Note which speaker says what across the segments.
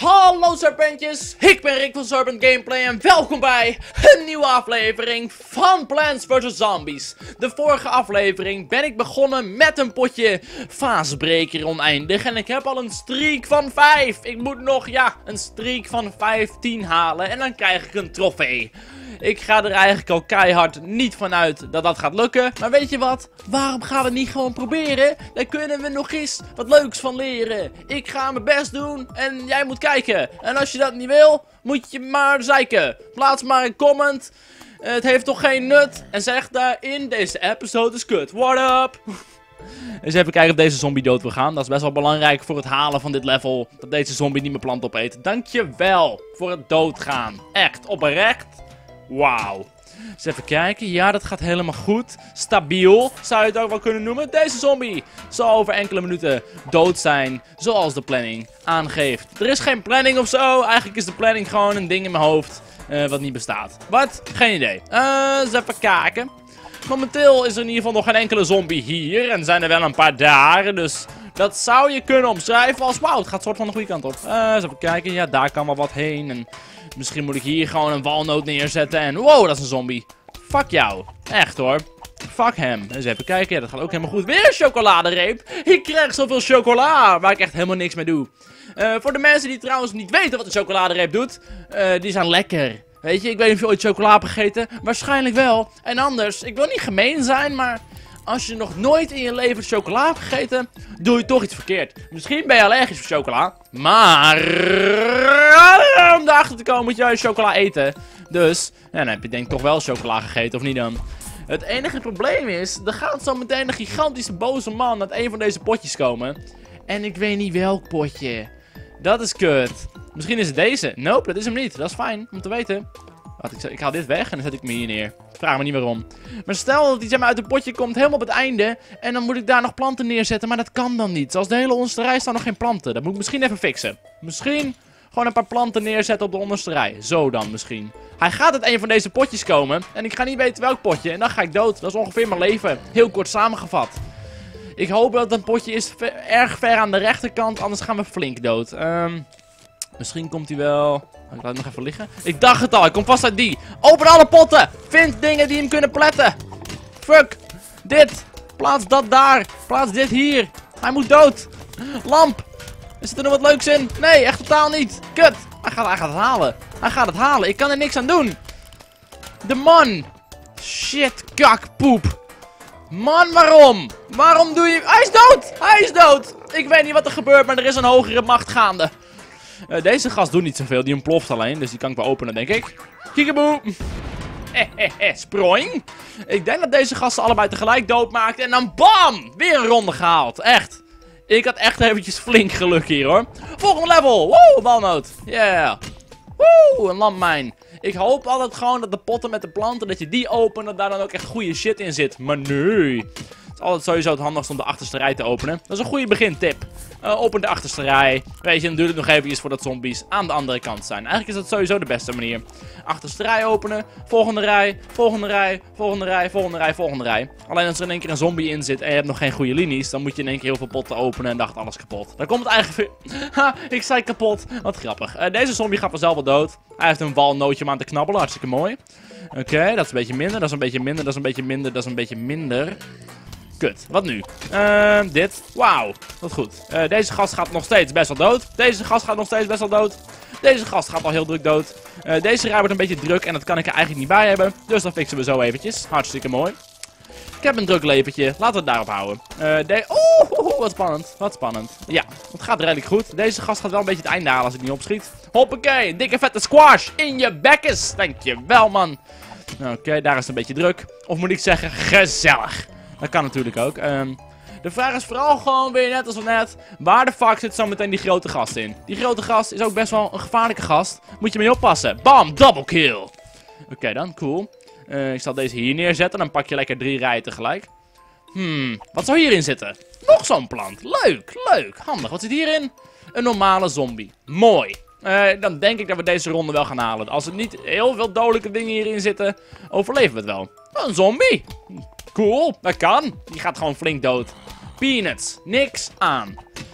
Speaker 1: Hallo serpentjes, ik ben Rick van Serpent Gameplay en welkom bij een nieuwe aflevering van Plants vs Zombies. De vorige aflevering ben ik begonnen met een potje vaasbreker oneindig en ik heb al een streak van 5. Ik moet nog, een streak van 15 halen en dan krijg ik een trofee. Ik ga er eigenlijk al keihard niet van uit dat dat gaat lukken. Maar weet je wat? Waarom gaan we het niet gewoon proberen? Daar kunnen we nog eens wat leuks van leren. Ik ga mijn best doen en jij moet kijken. En als je dat niet wil, moet je maar zeiken. Plaats maar een comment. Het heeft toch geen nut? En zeg daarin, deze episode is kut. What up? Dus even kijken of deze zombie dood wil gaan. Dat is best wel belangrijk voor het halen van dit level. Dat deze zombie niet mijn plant opeet. Dankjewel voor het doodgaan. Echt, oprecht. Wauw. Dus even kijken. Ja, dat gaat helemaal goed. Stabiel, zou je het ook wel kunnen noemen. Deze zombie zal over enkele minuten dood zijn. Zoals de planning aangeeft. Er is geen planning of zo. Eigenlijk is de planning gewoon een ding in mijn hoofd. Wat niet bestaat. Wat? Geen idee. Dus even kijken. Momenteel is er in ieder geval nog geen enkele zombie hier. En zijn er wel een paar daar. Dus dat zou je kunnen omschrijven als... Wauw, het gaat soort van de goede kant op. Dus even kijken. Ja, daar kan wel wat heen. En misschien moet ik hier gewoon een walnoot neerzetten. En wow, dat is een zombie. Fuck jou. Echt hoor. Fuck hem. Dus even kijken. Ja, dat gaat ook helemaal goed. Weer een chocoladereep. Ik krijg zoveel chocola. Waar ik echt helemaal niks mee doe. Voor de mensen die trouwens niet weten wat een chocoladereep doet. Die zijn lekker. Weet je, ik weet niet of je ooit chocola hebt gegeten. Waarschijnlijk wel. En anders, ik wil niet gemeen zijn, maar als je nog nooit in je leven chocola hebt gegeten, doe je toch iets verkeerd. Misschien ben je allergisch voor chocola, maar om erachter te komen moet je chocola eten. Dus, ja, dan heb je denk ik toch wel chocola gegeten, of niet dan? Het enige probleem is, er gaat zo meteen een gigantische boze man uit een van deze potjes komen. En ik weet niet welk potje. Dat is kut. Misschien is het deze. Nope, dat is hem niet. Dat is fijn om te weten. Wacht, ik haal dit weg en dan zet ik me hier neer. Vraag me niet waarom. Maar stel dat hij zeg maar, uit een potje komt helemaal op het einde. En dan moet ik daar nog planten neerzetten. Maar dat kan dan niet. Zoals de hele onderste rij staan nog geen planten. Dat moet ik misschien even fixen. Misschien gewoon een paar planten neerzetten op de onderste rij. Zo dan misschien. Hij gaat uit een van deze potjes komen. En ik ga niet weten welk potje. En dan ga ik dood. Dat is ongeveer mijn leven. Heel kort samengevat. Ik hoop dat het een potje is erg ver aan de rechterkant. Anders gaan we flink dood. Misschien komt hij wel... Ik laat hem nog even liggen. Ik dacht het al, ik kom vast uit die. Open alle potten. Vind dingen die hem kunnen pletten. Fuck. Dit. Plaats dat daar. Plaats dit hier. Hij moet dood. Lamp. Is er nog wat leuks in? Nee, echt totaal niet. Kut. Hij gaat het halen. Hij gaat het halen. Ik kan er niks aan doen. De man. Shit, kak, poep. Man, waarom? Waarom doe je... Hij is dood. Hij is dood. Ik weet niet wat er gebeurt, maar er is een hogere macht gaande. Deze gast doet niet zoveel, die ontploft alleen, dus die kan ik wel openen, denk ik. Kiekeboe! Sproing! Ik denk dat deze gasten allebei tegelijk doodmaakt en dan BAM! Weer een ronde gehaald, echt. Ik had echt eventjes flink geluk hier, hoor. Volgende level! Woe, walnoot! Yeah! Woe, een landmijn. Ik hoop altijd gewoon dat de potten met de planten, dat je die opent, dat daar dan ook echt goede shit in zit. Maar nee. Het is altijd sowieso het handigst om de achterste rij te openen. Dat is een goede begintip. Open de achterste rij. Weet je, dan duurt het nog eventjes voordat zombies aan de andere kant zijn. Eigenlijk is dat sowieso de beste manier. Achterste rij openen. Volgende rij. Volgende rij. Volgende rij. Volgende rij. Volgende rij. Alleen als er in één keer een zombie in zit en je hebt nog geen goede linies, dan moet je in één keer heel veel potten openen en dacht alles kapot. Dan komt het eigenlijk... Ha, ik zei kapot. Wat grappig. Deze zombie gaat vanzelf wel dood. Hij heeft een walnootje om aan te knabbelen. Hartstikke mooi. Oké, dat is een beetje minder. Dat is een beetje minder. Dat is een beetje minder. Dat is een beetje minder. Kut. Wat nu? Dit. Wauw. Wat goed. Deze gast gaat nog steeds best wel dood. Deze gast gaat nog steeds best wel dood. Deze gast gaat al heel druk dood. Deze rij wordt een beetje druk en dat kan ik er eigenlijk niet bij hebben. Dus dat fixen we zo eventjes. Hartstikke mooi. Ik heb een druk leventje. Laten we het daarop houden. Oeh, wat spannend. Wat spannend. Ja, het gaat redelijk goed. Deze gast gaat wel een beetje het einde halen als ik niet opschiet. Hoppakee. Dikke vette squash in je bekkes. Dankjewel, man. Oké, daar is het een beetje druk. Of moet ik zeggen, gezellig. Dat kan natuurlijk ook. De vraag is vooral gewoon weer net als net. Waar de fuck zit zo meteen die grote gast in? Die grote gast is ook best wel een gevaarlijke gast. Moet je mee oppassen. Bam, double kill. Oké dan, cool. Ik zal deze hier neerzetten. Dan pak je lekker 3 rijen tegelijk. Wat zou hierin zitten? Nog zo'n plant. Leuk, leuk. Handig. Wat zit hierin? Een normale zombie. Mooi. Dan denk ik dat we deze ronde wel gaan halen. Als er niet heel veel dodelijke dingen hierin zitten, overleven we het wel. Een zombie. Cool, dat kan. Die gaat gewoon flink dood. Peanuts, niks aan.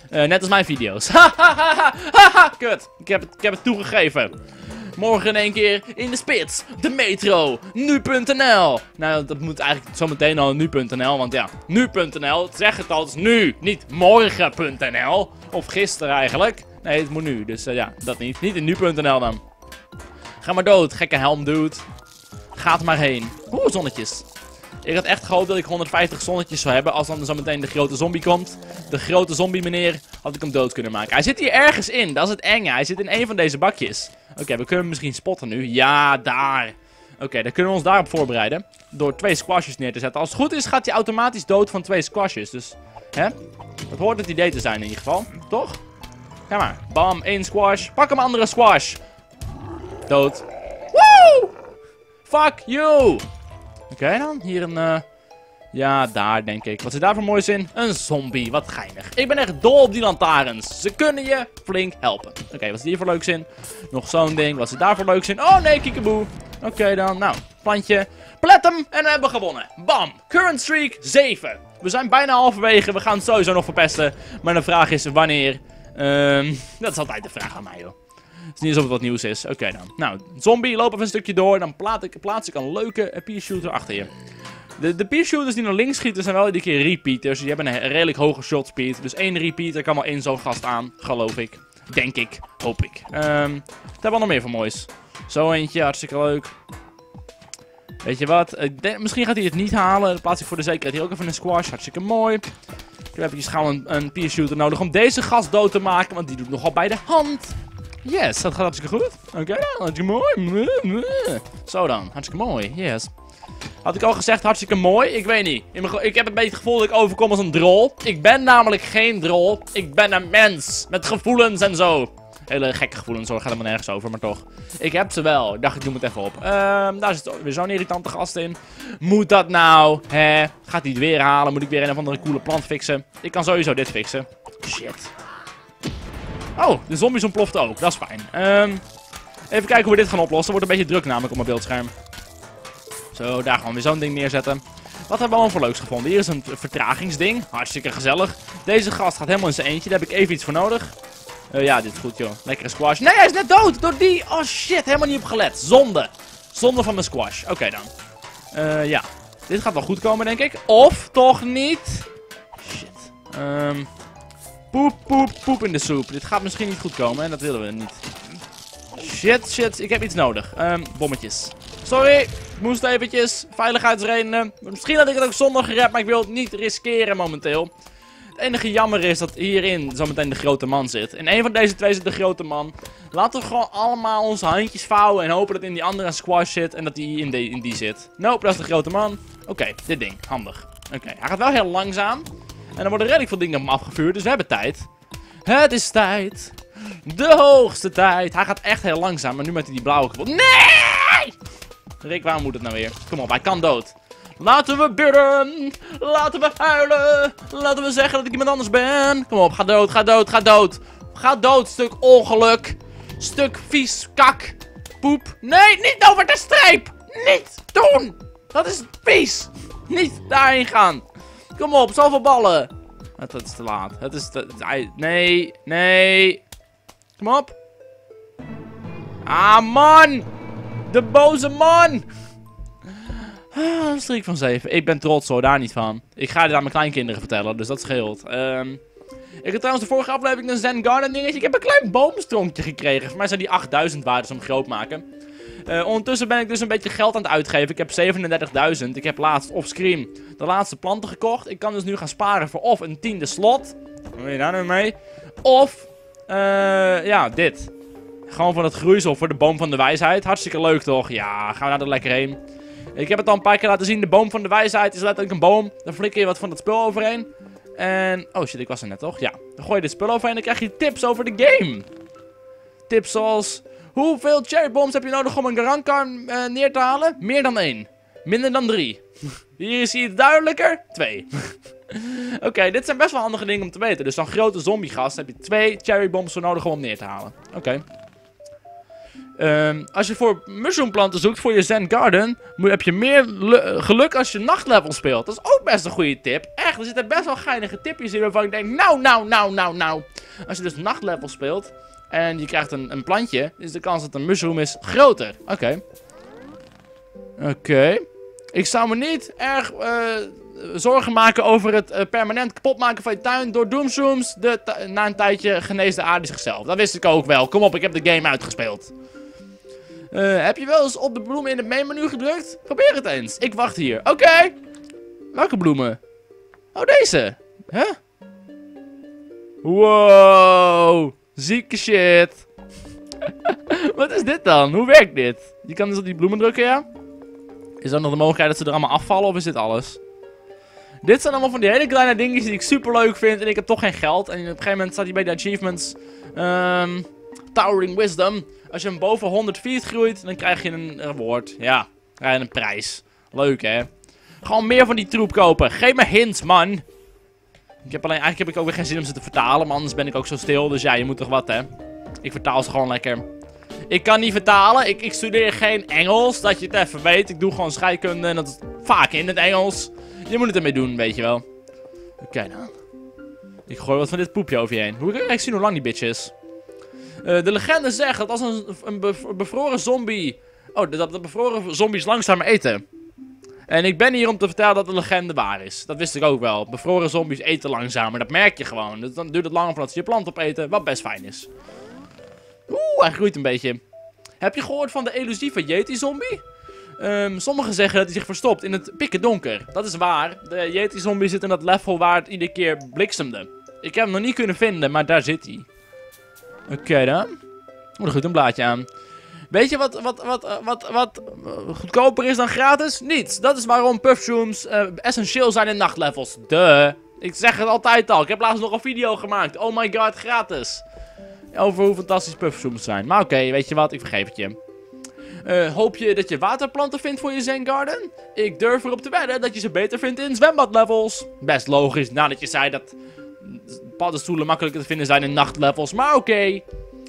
Speaker 1: Net als mijn video's. Hahaha, kut. Ik heb het toegegeven. Morgen in één keer in de spits. De metro. Nu.nl. Nou, dat moet eigenlijk zometeen al nu.nl. Want ja, nu.nl. Het zegt het al, het is nu. Niet morgen.nl. Of gisteren eigenlijk. Nee, het moet nu. Dus ja, dat niet. Niet in nu.nl dan. Ga maar dood, gekke helm dude. Gaat maar heen. Oeh, zonnetjes. Ik had echt gehoopt dat ik 150 zonnetjes zou hebben. Als dan zo meteen de grote zombie komt. De grote zombie meneer. Had ik hem dood kunnen maken. Hij zit hier ergens in. Dat is het enge. Hij zit in een van deze bakjes. Oké, we kunnen hem misschien spotten nu. Ja, daar. Oké, dan kunnen we ons daarop voorbereiden. Door 2 squashes neer te zetten. Als het goed is, gaat hij automatisch dood van 2 squashes. Dus, hè? Dat hoort het idee te zijn in ieder geval. Toch? Ga maar. Bam, 1 squash. Pak een andere squash. Dood. Woe! Fuck you! Oké, dan hier een... Ja, daar denk ik. Wat zit daar voor moois in? Een zombie. Wat geinig. Ik ben echt dol op die lantaarns. Ze kunnen je flink helpen. Oké, wat zit hier voor leuks in? Nog zo'n ding. Wat zit daar voor leuks in? Oh nee, kiekeboe. Oké dan. Nou, plantje. Plet hem en we hebben gewonnen. Bam. Current streak 7. We zijn bijna halverwege. We gaan het sowieso nog verpesten. Maar de vraag is wanneer. Dat is altijd de vraag aan mij, joh. Het is niet alsof het wat nieuws is. Oké dan. Nou, zombie, loop even een stukje door. Dan plaats ik een leuke peer-shooter achter je. De peer-shooters die naar links schieten zijn wel iedere keer repeaters. Die hebben een redelijk hoge shot speed. Dus 1 repeater kan wel 1 zo'n gast aan. Geloof ik. Denk ik. Hoop ik. Wat hebben we nog meer voor moois? Zo eentje, hartstikke leuk. Weet je wat? Misschien gaat hij het niet halen. Dan plaats ik voor de zekerheid hier ook even een squash. Hartstikke mooi. Ik heb even gauw een peer-shooter nodig om deze gast dood te maken. Want die doet nogal bij de hand. Yes, dat gaat hartstikke goed. Oké, hartstikke mooi. Zo dan, hartstikke mooi. Yes. Had ik al gezegd, hartstikke mooi? Ik weet niet. Ik heb een beetje het gevoel dat ik overkom als een drol. Ik ben namelijk geen drol. Ik ben een mens. Met gevoelens en zo. Hele gekke gevoelens hoor, gaat helemaal nergens over, maar toch. Ik heb ze wel. Ik dacht, ik doe het even op. Daar zit weer zo'n irritante gast in. Moet dat nou? Hè? Gaat hij het weer halen? Moet ik weer een of andere coole plant fixen? Ik kan sowieso dit fixen. Shit. Oh, de zombies ontploften ook. Dat is fijn. Even kijken hoe we dit gaan oplossen. Wordt een beetje druk namelijk op mijn beeldscherm. Zo, daar gewoon weer zo'n ding neerzetten. Wat hebben we allemaal voor leuks gevonden? Hier is een vertragingsding. Hartstikke gezellig. Deze gast gaat helemaal in zijn eentje. Daar heb ik even iets voor nodig. Ja, dit is goed, joh. Lekkere squash. Nee, hij is net dood door die. Oh shit, helemaal niet op gelet. Zonde. Zonde van mijn squash. Oké dan. Ja. Dit gaat wel goed komen, denk ik. Of toch niet? Shit. Poep in de soep. Dit gaat misschien niet goed komen en dat willen we niet. Shit. Ik heb iets nodig. Bommetjes. Sorry. Ik moest eventjes. Veiligheidsredenen. Misschien had ik het ook zonder gered, maar ik wil het niet riskeren momenteel. Het enige jammer is dat hierin zometeen de grote man zit. In een van deze twee zit de grote man. Laten we gewoon allemaal onze handjes vouwen en hopen dat in die andere squash zit en dat die in die zit. Nope, dat is de grote man. Oké, dit ding. Handig. Oké, hij gaat wel heel langzaam. En er worden redelijk veel dingen op hem afgevuurd, dus we hebben tijd. Het is tijd. De hoogste tijd. Hij gaat echt heel langzaam, maar nu met hij die blauwe kapot. Nee! Rick, waarom moet het nou weer? Kom op, hij kan dood. Laten we bidden. Laten we huilen. Laten we zeggen dat ik iemand anders ben. Kom op, ga dood. Ga dood, stuk ongeluk. Stuk vies kak. Poep. Nee, niet over de streep. Niet doen. Dat is vies. Niet daarheen gaan. Kom op, zoveel ballen. Het is te laat. Het is te... Nee. Kom op. Ah, man. De boze man. Een streak van 7. Ik ben trots hoor, daar niet van. Ik ga dit aan mijn kleinkinderen vertellen, dus dat scheelt. Ik heb trouwens de vorige aflevering een Zen Garden dingetje. Ik heb een klein boomstronkje gekregen. Voor mij zijn die 8000 waard, dus om groot maken. Ondertussen ben ik dus een beetje geld aan het uitgeven. Ik heb 37.000. Ik heb laatst offscreen de laatste planten gekocht. Ik kan dus nu gaan sparen voor of een 10e slot. Wat wil je daar nu mee? Of, ja, dit. Gewoon voor het groeisel, voor de boom van de wijsheid. Hartstikke leuk toch? Ja, gaan we daar lekker heen. Ik heb het al een paar keer laten zien. De boom van de wijsheid is letterlijk een boom. Daar flikker je wat van dat spul overheen. En... oh shit, ik was er net toch? Ja. Dan gooi je dit spul overheen en dan krijg je tips over de game. Tips zoals... hoeveel cherrybombs heb je nodig om een garankar neer te halen? Meer dan 1. Minder dan 3. Hier zie je het duidelijker. 2. Oké, dit zijn best wel handige dingen om te weten. Dus dan grote zombiegast heb je 2 cherrybombs voor nodig om hem neer te halen. Oké. Als je voor mushroom-planten zoekt voor je Zen Garden, heb je meer geluk als je nachtlevel speelt. Dat is ook best een goede tip. Echt, er zitten best wel geinige tipjes in waarvan ik denk, nou. Als je dus nachtlevel speelt en je krijgt een plantje, is de kans dat het een mushroom is groter. Oké. Ik zou me niet erg zorgen maken over het permanent kapotmaken van je tuin door doomshrooms. Na een tijdje geneest de aarde zichzelf. Dat wist ik ook wel. Kom op, ik heb de game uitgespeeld. Heb je wel eens op de bloemen in het main menu gedrukt? Probeer het eens. Ik wacht hier. Oké. Welke bloemen? Oh, deze. Huh? Wow. Zieke shit. Wat is dit dan? Hoe werkt dit? Je kan dus op die bloemen drukken, ja? Is er nog de mogelijkheid dat ze er allemaal afvallen of is dit alles? Dit zijn allemaal van die hele kleine dingetjes die ik super leuk vind. En ik heb toch geen geld. En op een gegeven moment staat hij bij de achievements. Towering Wisdom. Als je hem boven 100 feet groeit, dan krijg je een reward. Ja, krijg je een prijs. Leuk, hè? Gewoon meer van die troep kopen. Geef me hints, man. Eigenlijk heb ik ook weer geen zin om ze te vertalen. Maar anders ben ik ook zo stil. Dus ja, je moet toch wat, hè? Ik vertaal ze gewoon lekker. Ik kan niet vertalen. Ik studeer geen Engels. Dat je het even weet. Ik doe gewoon scheikunde. En dat is vaak in het Engels. Je moet het ermee doen, weet je wel. Oké, dan. Ik gooi wat van dit poepje over je heen. Hoe kan ik zien hoe lang die bitch is? De legende zegt dat als een bevroren zombie... Oh, dat de bevroren zombies langzamer eten. En ik ben hier om te vertellen dat de legende waar is. Dat wist ik ook wel. Bevroren zombies eten langzamer. Dat merk je gewoon. Dus dan duurt het langer voordat ze je plant opeten. Wat best fijn is. Oeh, hij groeit een beetje. Heb je gehoord van de elusieve Yeti-zombie? Sommigen zeggen dat hij zich verstopt in het pikken donker. Dat is waar. De Yeti-zombie zit in dat level waar het iedere keer bliksemde. Ik heb hem nog niet kunnen vinden, maar daar zit hij. Oké dan. Oh, er groeit een blaadje aan. Weet je wat goedkoper is dan gratis? Niets. Dat is waarom puffshrooms essentieel zijn in nachtlevels. Duh. Ik zeg het altijd al. Ik heb laatst nog een video gemaakt. Oh my god, gratis. Over hoe fantastisch puffshrooms zijn. Maar oké, weet je wat? Ik vergeef het je. Hoop je dat je waterplanten vindt voor je Zen Garden? Ik durf erop te wedden dat je ze beter vindt in zwembadlevels. Best logisch, nadat je zei dat paddenstoelen makkelijker te vinden zijn in nachtlevels. Maar oké.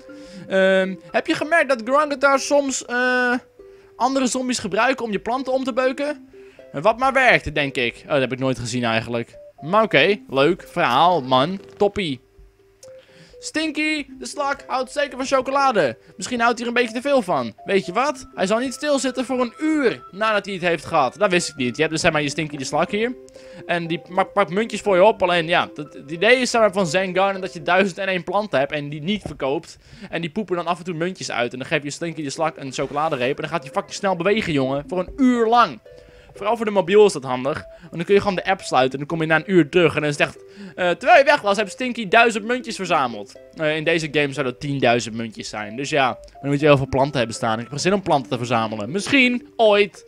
Speaker 1: Heb je gemerkt dat Grungetars soms andere zombies gebruiken om je planten om te beuken? Wat maar werkt, denk ik. Oh, dat heb ik nooit gezien eigenlijk. Maar oké, leuk verhaal, man. Toppie. Stinky, de slak, houdt zeker van chocolade. Misschien houdt hij er een beetje te veel van. Weet je wat? Hij zal niet stilzitten voor een uur nadat hij het heeft gehad. Dat wist ik niet. Je hebt dus zeg maar je Stinky de slak hier. En die pakt muntjes voor je op. Alleen ja, het idee is zeg maar van Zen Garden dat je 1001 planten hebt en die niet verkoopt. En die poepen dan af en toe muntjes uit. En dan geef je Stinky de slak een chocoladereep. En dan gaat hij fucking snel bewegen, jongen. Voor een uur lang. Vooral voor de mobiel is dat handig. Want dan kun je gewoon de app sluiten. En dan kom je na een uur terug. En dan is het echt... terwijl je weg was, heb Stinky 1000 muntjes verzameld. In deze game zou dat 10.000 muntjes zijn. Dus ja, dan moet je heel veel planten hebben staan. Ik heb geen zin om planten te verzamelen. Misschien, ooit.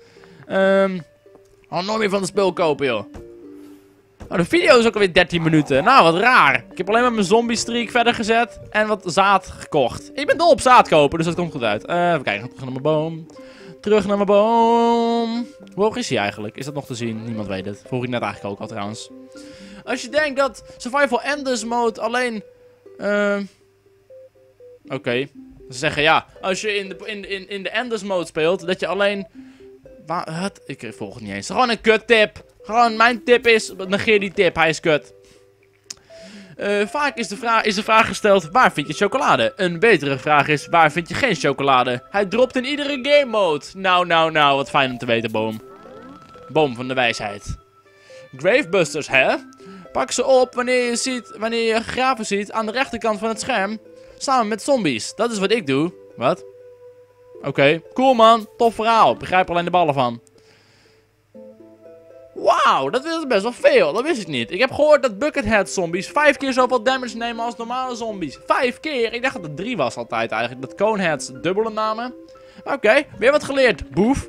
Speaker 1: Al nooit meer van het spul kopen, joh. Oh, de video is ook alweer 13 minuten. Nou, wat raar. Ik heb alleen maar mijn zombie streak verder gezet. En wat zaad gekocht. Ik ben dol op zaad kopen, dus dat komt goed uit. Even kijken, terug naar mijn boom. Terug naar mijn boom. Hoe hoog is hij eigenlijk? Is dat nog te zien? Niemand weet het. Vroeg ik net eigenlijk ook al trouwens. Als je denkt dat Survival Enders Mode alleen... Oké. Ze zeggen ja, als je in de Enders Mode speelt, dat je alleen... Wat? Ik volg het niet eens. Gewoon een kut tip. Gewoon mijn tip is, negeer die tip, hij is kut. Vaak is de vraag gesteld, waar vind je chocolade? Een betere vraag is, waar vind je geen chocolade? Hij dropt in iedere game mode. Nou, wat fijn om te weten, boom. Boom van de wijsheid. Gravebusters, hè? Pak ze op wanneer je graven ziet aan de rechterkant van het scherm. Samen met zombies. Dat is wat ik doe. Wat? Oké, cool man. Tof verhaal. Ik begrijp er alleen de ballen van. Wauw, dat is best wel veel. Dat wist ik niet. Ik heb gehoord dat Buckethead zombies 5 keer zoveel damage nemen als normale zombies. 5 keer? Ik dacht dat het 3 was altijd eigenlijk. Dat Coneheads dubbele namen. Oké, weer wat geleerd. Boef.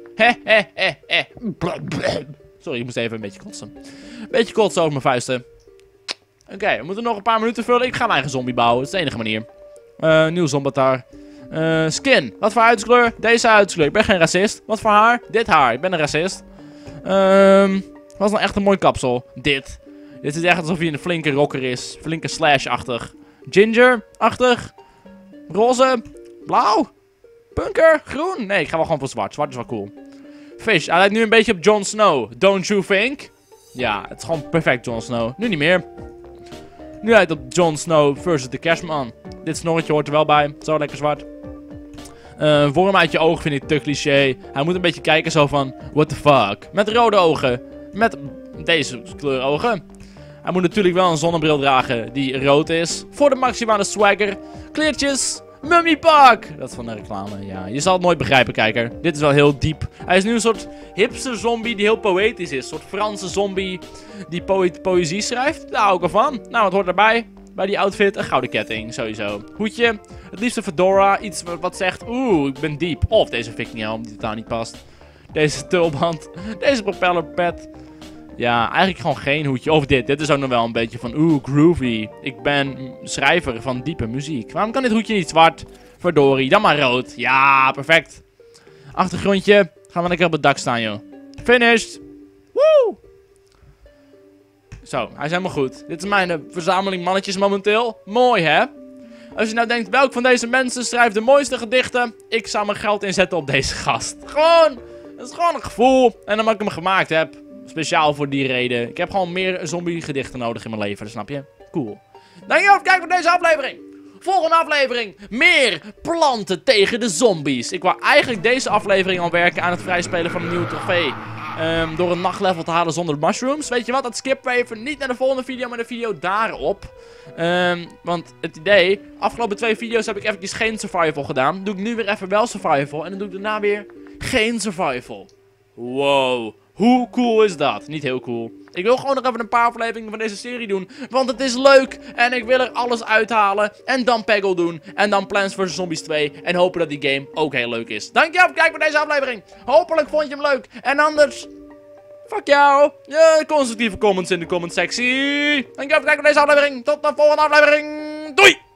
Speaker 1: Sorry, ik moest even een beetje kotsen. Beetje kotsen over mijn vuisten. Oké, we moeten nog een paar minuten vullen. Ik ga mijn eigen zombie bouwen. Dat is de enige manier. Nieuw zombatar. Skin. Wat voor huidskleur? Deze huidskleur. Ik ben geen racist. Wat voor haar? Dit haar. Ik ben een racist. Was nou echt een mooi kapsel. Dit is echt alsof hij een flinke rocker is. Flinke slash-achtig. Ginger-achtig. Roze. Blauw. Punker? Groen? Nee, ik ga wel gewoon voor zwart. Zwart is wel cool. Fish, hij lijkt nu een beetje op Jon Snow. Don't you think? Ja, het is gewoon perfect Jon Snow. Nu niet meer. Nu lijkt het op Jon Snow versus de Cashman. Dit snorretje hoort er wel bij. Zo lekker zwart. Worm uit je oog vind ik te cliché. Hij moet een beetje kijken zo van, what the fuck. Met rode ogen. Met deze kleur ogen. Hij moet natuurlijk wel een zonnebril dragen die rood is. Voor de maximale swagger. Kleertjes. Mummypak. Dat is van de reclame, ja. Je zal het nooit begrijpen, kijker. Dit is wel heel diep. Hij is nu een soort hipster zombie die heel poëtisch is. Een soort Franse zombie die poëzie schrijft. Daar hou ik ervan. Nou, wat hoort erbij? Bij die outfit een gouden ketting, sowieso. Hoedje. Het liefst een fedora. Iets wat zegt, oeh, ik ben diep. Of deze vikinghelm die totaal niet past. Deze tulband. Deze propellerpet. Ja, eigenlijk gewoon geen hoedje. Of dit. Dit is ook nog wel een beetje van, oeh, groovy. Ik ben schrijver van diepe muziek. Waarom kan dit hoedje niet zwart? Verdorie, dan maar rood. Ja, perfect. Achtergrondje. Gaan we lekker op het dak staan, joh. Finished. Woe! Zo, hij is helemaal goed. Dit is mijn verzameling mannetjes momenteel. Mooi, hè? Als je nou denkt, welk van deze mensen schrijft de mooiste gedichten? Ik zou mijn geld inzetten op deze gast. Gewoon, het is gewoon een gevoel. En omdat ik hem gemaakt heb. Speciaal voor die reden. Ik heb gewoon meer zombie gedichten nodig in mijn leven, snap je? Cool. Dankjewel voor het kijken naar deze aflevering. Volgende aflevering. Meer planten tegen de zombies. Ik wou eigenlijk deze aflevering al werken aan het vrijspelen van een nieuwe trofee. Door een nachtlevel te halen zonder mushrooms. Weet je wat, dat skippen we even niet naar de volgende video, maar de video daarop. Want het idee, afgelopen 2 video's heb ik eventjes geen survival gedaan. Doe ik nu weer even wel survival en dan doe ik daarna weer geen survival. Wow. Hoe cool is dat? Niet heel cool. Ik wil gewoon nog even een paar afleveringen van deze serie doen. Want het is leuk. En ik wil er alles uithalen. En dan Peggle doen. En dan Plants vs Zombies 2. En hopen dat die game ook heel leuk is. Dankjewel voor het kijken naar deze aflevering. Hopelijk vond je hem leuk. En anders... Fuck jou. Constructieve comments in de comment sectie. Dankjewel voor het kijken naar deze aflevering. Tot de volgende aflevering. Doei!